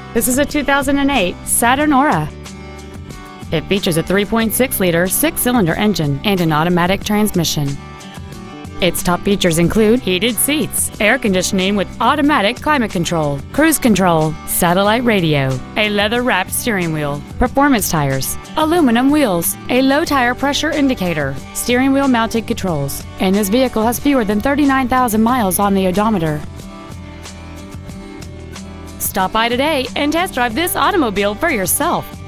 This is a 2008 Saturn Aura. It features a 3.6-liter six-cylinder engine and an automatic transmission. Its top features include heated seats, air conditioning with automatic climate control, cruise control, satellite radio, a leather-wrapped steering wheel, performance tires, aluminum wheels, a low tire pressure indicator, steering wheel mounted controls, and this vehicle has fewer than 39,000 miles on the odometer. Stop by today and test drive this automobile for yourself.